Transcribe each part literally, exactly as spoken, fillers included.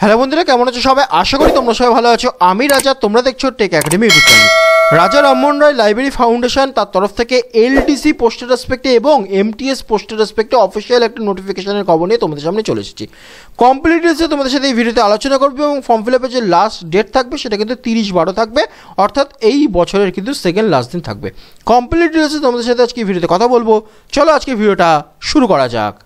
Hello বন্ধুরা, কেমন আছো সবাই? আশা করি তোমরা সবাই ভালো আছো। আমি রাজা, তোমরা দেখছো টেক একাডেমি ইউটিউব চ্যানেল। রাজা রামমোহন রায় লাইব্রেরি ফাউন্ডেশন তার তরফ থেকে এলডিসি পোস্টের রেসপেক্টে এবং এমটিএস পোস্টের রেসপেক্টে অফিসিয়াল একটা নোটিফিকেশনের খবর নিয়ে তোমাদের সামনে চলে এসেছি। কমপ্লিট ডিটেলসে তোমাদের সাথে এই ভিডিওতে আলোচনা করবে এবং ফর্ম ফিল আপের যে লাস্ট ডেট থাকবে সেটা কিন্তু তিরিশ বারো থাকবে, অর্থাৎ এই বছরের কিন্তু সেকেন্ড লাস্ট দিন থাকবে। কমপ্লিট ডিটেলসে তোমাদের সাথে আজকে ভিডিওতে কথা বলবো। চলো আজকে ভিডিওটা শুরু করা যাক।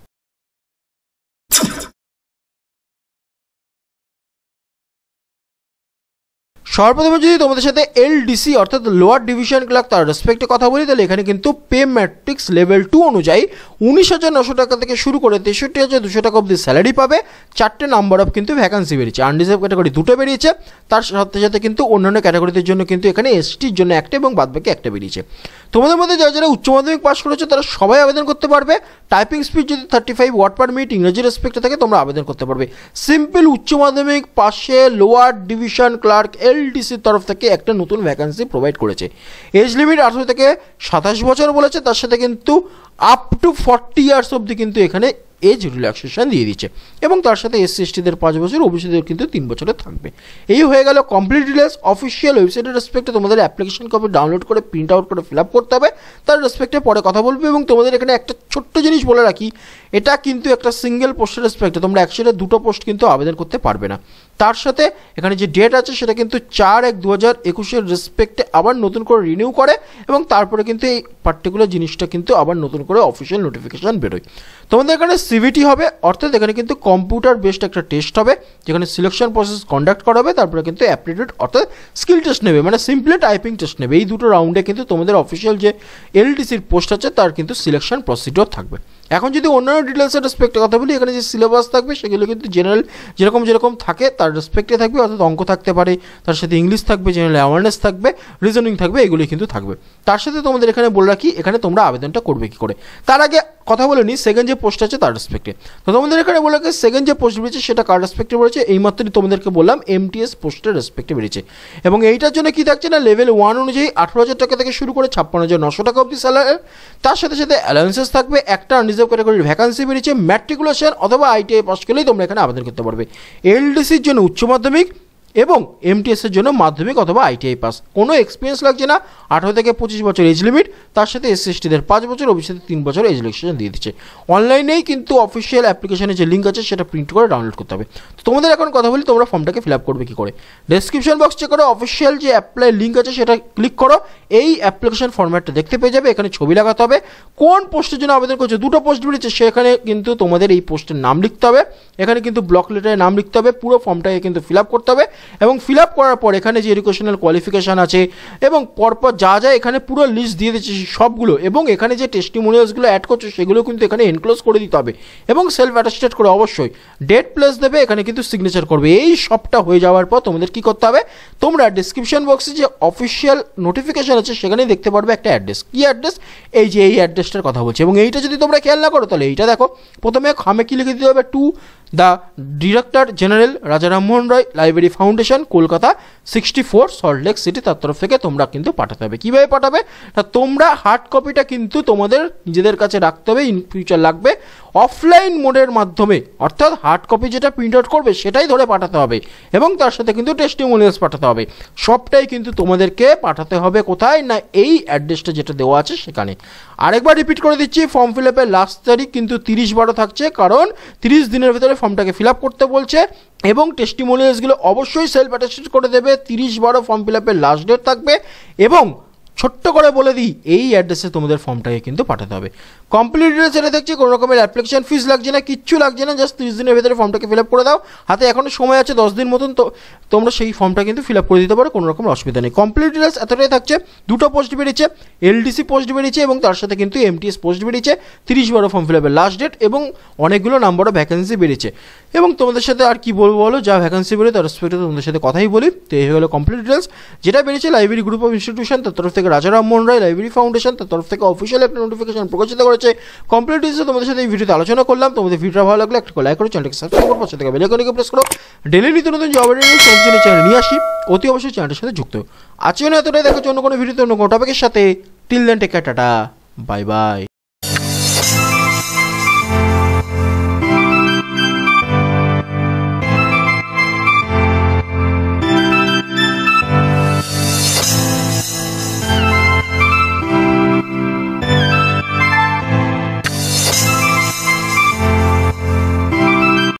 সর্বপ্রথমে যদি তোমাদের সাথে এলডিসি অর্থাৎ লোয়ার ডিভিশন ক্লার্ক তার রেসপেক্টে কথা বলি, তাহলে এখানে কিন্তু পে ম্যাট্রিক্স লেভেল টু অনুযায়ী উনিশ হাজার নশো টাকা থেকে শুরু করে তেষট্টি হাজার দুশো টাকা অবধি স্যালারি পাবে। চারটে নাম্বার অফ কিন্তু ভ্যাকান্সি বেরিয়েছে। আনরিজার্ভ ক্যাটাগরি দুটো বেরিয়েছে, তার সাথে সাথে কিন্তু অন্যান্য ক্যাটাগরিদের জন্য কিন্তু এখানে এসটির জন্য একটা এবং বাদবাকি একটা বেরিয়েছে। তোমাদের মধ্যে যারা যারা উচ্চ মাধ্যমিক পাস করেছে তারা সবাই আবেদন করতে পারবে। টাইপিং স্পিড যদি thirty five word per minute ইংরেজি রেসপেক্টে থাকে তোমরা আবেদন করতে পারবে। সিম্পল উচ্চ মাধ্যমিক পাশে লোয়ার ডিভিশন ক্লার্ক এলডিসির তরফ থেকে একটা নতুন ভ্যাকান্সি প্রোভাইড করেছে। এজ লিমিট আঠারো থেকে সাতাশ বছর বলেছে, তার সাথে কিন্তু আপ টু ফর্টি ইয়ার্স অবধি কিন্তু এখানে এজ রিল্যাক্সেশন দিয়ে দিচ্ছে এবং তার সাথে এসসি এসটিদের পাঁচ বছর, ওবিসিদের কিন্তু তিন বছরে থাকবে। এই হয়ে গেল কমপ্লিট ডিটেলস। অফিসিয়াল ওয়েবসাইটের রেসপেক্টে তোমাদের অ্যাপ্লিকেশন কপি ডাউনলোড করে প্রিন্ট আউট করে ফিল আপ করতে হবে, তার রেসপেক্টে পরে কথা বলবে। এবং তোমাদের এখানে একটা ছোট্ট জিনিস বলে রাখি, এটা কিন্তু একটা সিঙ্গেল পোস্টের রেসপেক্টে, তোমরা একসাথে দুটো পোস্ট কিন্তু আবেদন করতে পারবে না। তার সাথে এখানে যে ডেট আছে সেটা কিন্তু চার এক দু হাজার একুশের রেসপেক্টে আবার নতুন করে রিনিউ করে এবং তারপরে কিন্তু এই পার্টিকুলার জিনিসটা কিন্তু আবার নতুন করে অফিসিয়াল নোটিফিকেশান বেরোয়। তোমাদের এখানে সিভিটি হবে, অর্থাৎ এখানে কিন্তু কম্পিউটার বেসড একটা টেস্ট হবে যেখানে সিলেকশন প্রসেস কন্ডাক্ট করা হবে, তারপরে কিন্তু অ্যাপটিটিউড অর্থাৎ স্কিল টেস্ট নেবে, মানে সিম্পলি টাইপিং টেস্ট নেবে। এই দুটো রাউন্ডে কিন্তু তোমাদের অফিসিয়াল যে এলডিসির পোস্ট আছে তার কিন্তু সিলেকশন প্রসিডিওর থাকবে। এখন যদি অন্যান্য ডিটেলসের রেসপেক্টে কথা বলি, এখানে যে সিলেবাস থাকবে সেগুলো কিন্তু জেনারেল যেরকম যেরকম থাকে তার রেসপেক্টে থাকবে, অর্থাৎ অঙ্ক থাকতে পারে, তার সাথে ইংলিশ থাকবে, জেনারেল অ্যাওয়ারনেস থাকবে, রিজনিং থাকবে, এগুলি কিন্তু থাকবে। তার সাথে তোমাদের এখানে বলে রাখি এখানে তোমরা আবেদনটা করবে কী করে। তার আগে কথা বলে নিই সেকেন্ড যে পোস্ট আছে তার রেসপেক্টে। তো তোমাদের এখানে বলে রাখি সেকেন্ড যে পোস্ট বেরিয়েছে সেটা কার রেসপেক্টে বেরিয়েছে, এইমাত্রই তোমাদেরকে বললাম এমটিএস পোস্টের রেসপেক্টে বেরিয়েছে। এবং এইটার জন্য কী থাকছে না, লেভেল ওয়ান অনুযায়ী আঠারো হাজার টাকা থেকে শুরু করে ছাপ্পান্ন হাজার নশো টাকা অবধি স্যালারি, তার সাথে সাথে অ্যালাউন্সেস থাকবে। একটা আনরিজার্ভ ক্যাটাগরির ভ্যাকান্সি বেরিয়েছে। ম্যাট্রিকুলেশন অথবা আইটিআই পাস করলেই তোমরা এখানে আবেদন করতে পারবে। এলডিসির জন্য উচ্চ মাধ্যমিক এবং এমটিএসের জন্য মাধ্যমিক অথবা আইটিআই পাস, কোনো এক্সপিরিয়েন্স লাগছে না। আঠারো থেকে পঁচিশ বছর এজ লিমিট, তার সাথে এসসি এসটিদের পাঁচ বছর, ওবিসিদের তিন বছর এজ রিল্যাক্সেশন দিয়ে দিচ্ছে। অনলাইনেই কিন্তু অফিসিয়াল অ্যাপ্লিকেশনের যে লিঙ্ক আছে সেটা প্রিন্ট করে ডাউনলোড করতে হবে। তো তোমাদের এখন কথা বলি তোমরা ফর্মটাকে ফিল আপ করবে কী করে। ডেসক্রিপশন বক্স চেক করো, অফিসিয়াল যে অ্যাপ্লাই লিঙ্ক আছে সেটা ক্লিক করো, এই অ্যাপ্লিকেশন ফর্ম্যাটটা দেখতে পেয়ে যাবে। এখানে ছবি লাগাতে হবে। কোন পোস্টের জন্য আবেদন করছে, দুটো পোস্ট বেরিয়েছে, সেখানে কিন্তু তোমাদের এই পোস্টের নাম লিখতে হবে। এখানে কিন্তু ব্লক লেটারে নাম লিখতে হবে, পুরো ফর্মটাকে কিন্তু ফিল আপ করতে হবে। এবং ফিল আপ করার পর এখানে যে এডুকেশনাল কোয়ালিফিকেশান আছে এবং পরপর যা যা এখানে পুরো লিস্ট দিয়ে দিচ্ছে সবগুলো, এবং এখানে যে টেস্টিমোনিয়ালসগুলো অ্যাড করছে সেগুলো কিন্তু এখানে এনক্লোজ করে দিতে হবে এবং সেলফ অ্যাটাস্টেড করে অবশ্যই ডেট প্লেস দেবে, এখানে কিন্তু সিগনেচার করবে। এই সবটা হয়ে যাওয়ার পর তোমাদের কী করতে হবে, তোমরা ডিসক্রিপশন বক্সে যে অফিসিয়াল নোটিফিকেশান আছে সেখানেই দেখতে পারবে একটা অ্যাড্রেস। কী অ্যাড্রেস, এই যে এই অ্যাড্রেসটার কথা বলছি। এবং এইটা যদি তোমরা খেয়াল না করো তাহলে এইটা দেখো, প্রথমে খামে কি লিখে দিতে হবে, to the director general Raja Rammohan Roy library foundation Kolkata sixty four Salt Lake City, তার তরফ থেকে তোমরা কিন্তু পাঠাতে হবে। কীভাবে পাঠাবে না, তোমরা হার্ড কপিটা কিন্তু তোমাদের নিজেদের কাছে রাখতে হবে, ইন ফিউচার লাগবে। অফলাইন মোডের মাধ্যমে, অর্থাৎ হার্ড কপি যেটা প্রিন্ট আউট করবে সেটাই ধরে পাঠাতে হবে এবং তার সাথে কিন্তু টেস্টিমোনিয়ালস পাঠাতে হবে। সবটাই কিন্তু তোমাদেরকে পাঠাতে হবে কোথায় না, এই অ্যাড্রেসটা যেটা দেওয়া আছে সেখানে। আরেকবার রিপিট করে দিচ্ছি, ফর্ম ফিল আপের লাস্ট তারিখ কিন্তু তিরিশ বারো থাকছে, কারণ তিরিশ দিনের ভিতরে ফর্মটাকে ফিল আপ করতে বলছে এবং টেস্টিমোনিয়ালসগুলো অবশ্যই সেলফ অ্যাটাস্টেড করে দেবে। তিরিশ বারো ফর্ম ফিল আপের লাস্ট ডেট থাকবে এবং ছোট্ট করে বলে দিই এই অ্যাড্রেসে তোমাদের ফর্মটাকে কিন্তু পাঠাতে হবে। কমপ্লিট ডিটেলস এটা দেখছি, কোনো রকমের অ্যাপ্লিকেশন ফিস লাগছে না, কিচ্ছু লাগছে না, জাস্ট তিরিশ দিনের ভিতরে ফর্মটাকে ফিল আপ করে দাও। হাতে এখনও সময় আছে দশ দিন মতন, তো তোমরা সেই ফর্মটা কিন্তু ফিল আপ করে দিতে পারো, কোনো রকম অসুবিধা নেই। কমপ্লিট ডিটেলস এতটাই থাকছে। দুটো পোস্ট বেরিয়েছে, এলডিসি পোস্ট বেরিয়েছে এবং তার সাথে কিন্তু এমটিএস পোস্ট বেরিয়েছে। তিরিশ বারো ফর্ম ফিল আপের লাস্ট ডেট এবং অনেকগুলো নাম্বার অফ ভ্যাকেন্সি বেরিয়েছে। এবং তোমাদের সাথে আর কি বলবো বলো, যা ভ্যাকেন্সি বেরোয় তার রেসপেক্টে তোমাদের সাথে কথাই বলি। তো এই হয়ে গেলো কমপ্লিট ডিটেলস। যেটা বেরিয়েছে লাইব্রেরি গ্রুপ অফ ইনস্টিটিউশন তার তরফ থেকে রাজা রামমোহন রায় লাইব্রেরি ফাউন্ডেশন তার তরফ থেকে অফিসিয়াল একটা নোটিফিকেশন প্রকাশিত করেছে। কমপ্লিট ডিটেলস তোমাদের সাথে এই ভিডিওতে আলোচনা করলাম। তোমাদের ভিডিওটা ভালো লাগলে একটা লাইক করো, চ্যানেলকে সাবস্ক্রাইব করো, পাশে থেকে বেল আইকনকে প্রেস করো। ডেইলি নিত্য নতুন জব রিলেটেড সবজি চ্যানেল নিয়ে আসি, অতি অবশ্যই চ্যানেলের সাথে যুক্ত। আজকে না এতটাই, দেখো অন্য কোনো ভিডিওতে অন্য কোনো টপিকের সাথে। Till then take care, tata, bye by.